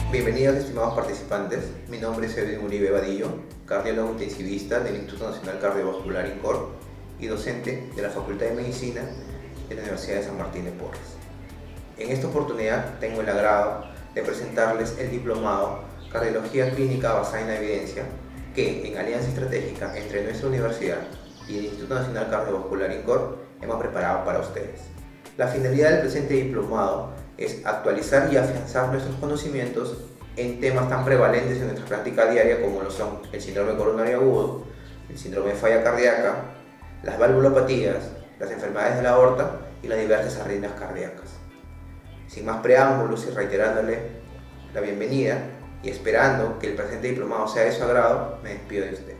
Bienvenidos, estimados participantes. Mi nombre es Edwin Uribe Vadillo, cardiólogo intensivista del Instituto Nacional Cardiovascular INCOR y docente de la Facultad de Medicina de la Universidad de San Martín de Porres. En esta oportunidad tengo el agrado de presentarles el diplomado Cardiología Clínica basada en la evidencia que, en alianza estratégica entre nuestra universidad y el Instituto Nacional Cardiovascular INCOR, hemos preparado para ustedes. La finalidad del presente diplomado es actualizar y afianzar nuestros conocimientos en temas tan prevalentes en nuestra práctica diaria como lo son el síndrome coronario agudo, el síndrome de falla cardíaca, las valvulopatías, las enfermedades de la aorta y las diversas arritmias cardíacas. Sin más preámbulos y reiterándole la bienvenida y esperando que el presente diplomado sea de su agrado, me despido de usted.